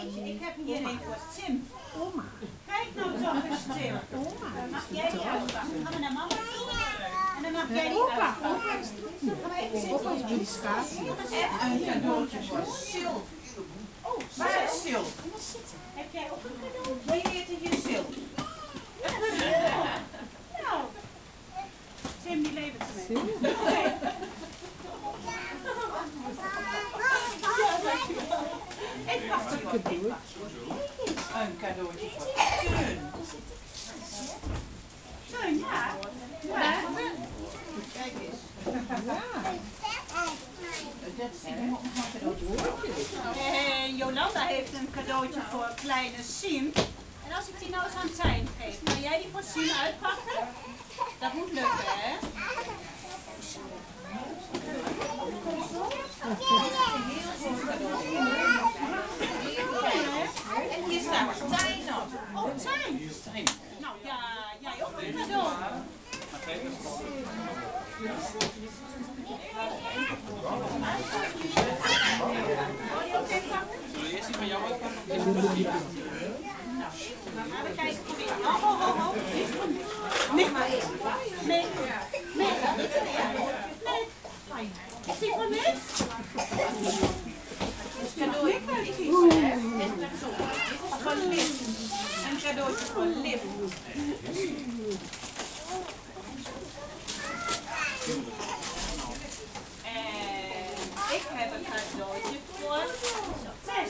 Ik heb hier een voor Tim. Oma. Kijk nou toch eens, Tim. Oma. Dan mag jij die uitpakken. Dan gaan we naar mama toe. En dan mag jij die uitpakken. Opa is en een cadeautje voor Sil. Oh, waar is Sil? Heb jij ook een cadeautje? Wie heet er hier Sil? Nou. Tim, die levert ze mee. Ik wacht er wat. Een cadeautje voor Teun. Teun, ja. Kijk eens. En Jolanda heeft een cadeautje voor kleine Siem. En als ik die nou eens aan Tijn geef, kan jij die voor Siem uitpakken? Dat moet lukken, hè? En hier staat Tijn op. Oh, Tijn. Nou ja, jij ook een cadeau. Zullen we eerst die van jou uitpakken? Maar we kijken voor wie. Oh. Nee, nee, nee, is die van mij? Van Liv. Een cadeautje voor Liv. En ik heb een cadeautje voor Tess.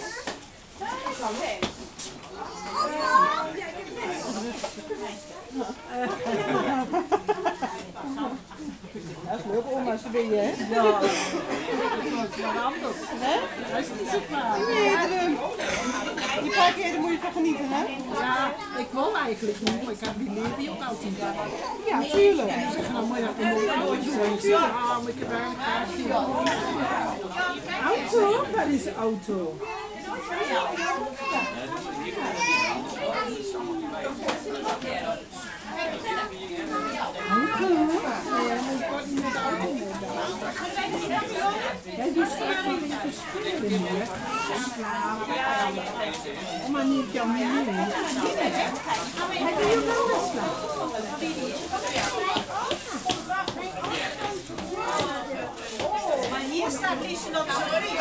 Dat is leuk, oma, ze ben je, hè? Ja. Dat is wel anders, hè? Dat is niet zo klaar. Die paar keer moet je van genieten, hè? Ja, ik wil eigenlijk niet, maar ik heb die leer die ook altijd. Ja, tuurlijk. En die zeggen dan, maar ja, ik moet ja, maar ik heb eigenlijk auto? Waar is de auto? Jij doet straks nog iets verschillend, hè? Oma niet jouw mening. Hij doet je wel eens Maar hier staat Liesje nog zo in.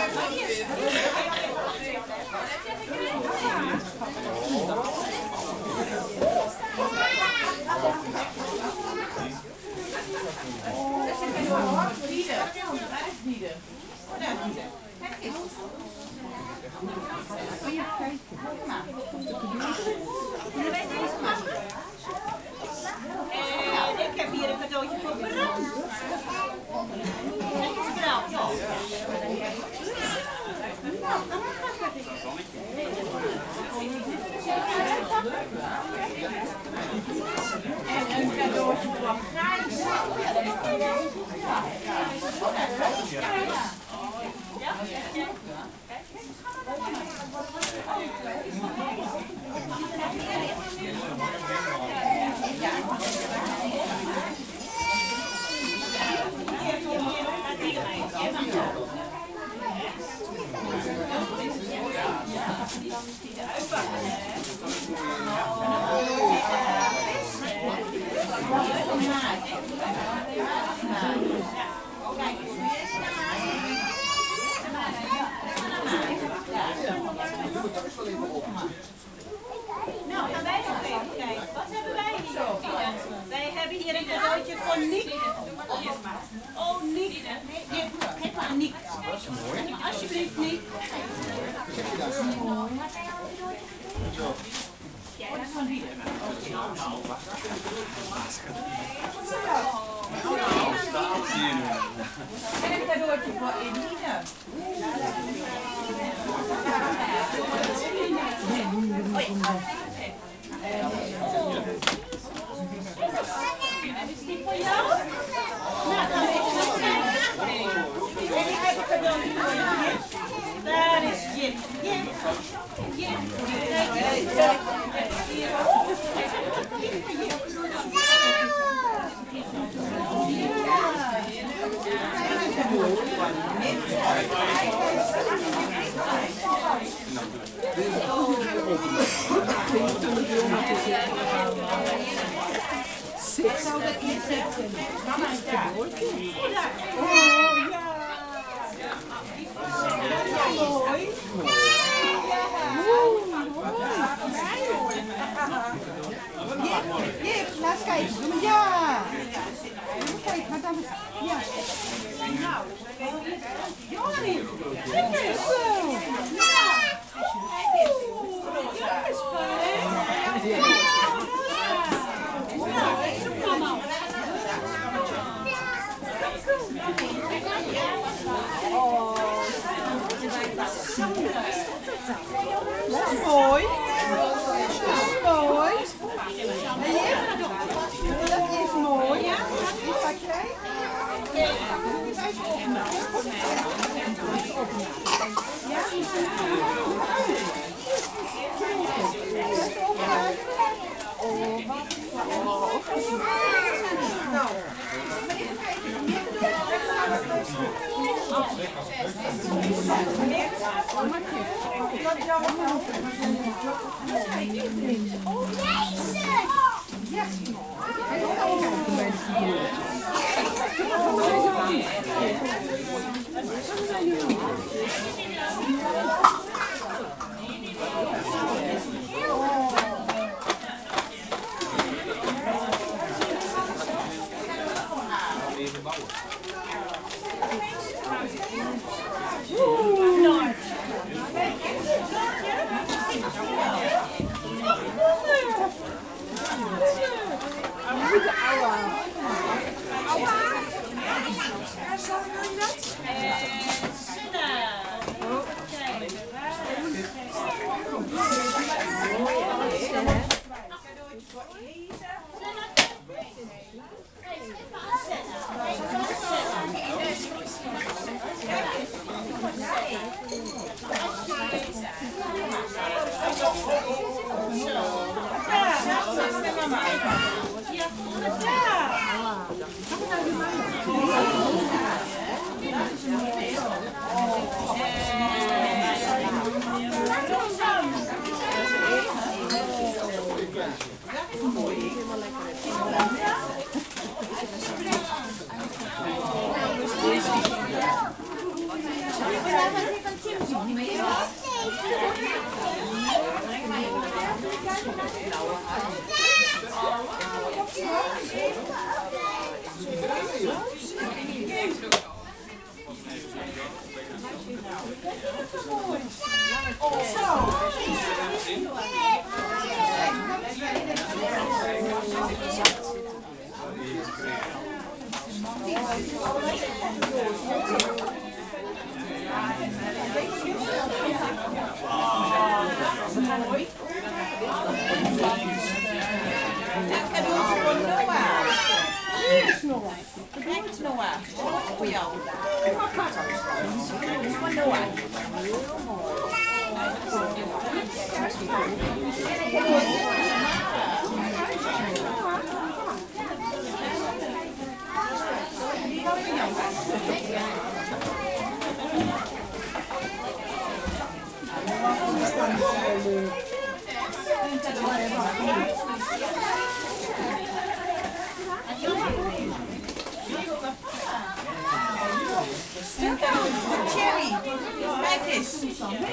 En ik heb hier een cadeautje voor Bram. En een cadeautje voor Gijs. Nou, gaan wij nog even kijken. Wat hebben wij hier? Wij hebben hier een cadeautje voor Niek. Oh, Niek. Geef maar aan Niek. Alsjeblieft, Niek. Dat is mooi. Oh, dat is van wie? En een cadeautje voor Eline. En is die voor jou? Nou, dan even nog kijken. En ik heb een cadeautje voor je. Daar is Jip. Jip. Jip. Mooi. Jip, laat eens kijken. Ja. Kijk, maar dan... Ja. Johnny, kijk eens. Zo. Dat is mooi. Dat is mooi. Dat is mooi. Die pak jij. Cherry, kijk eens.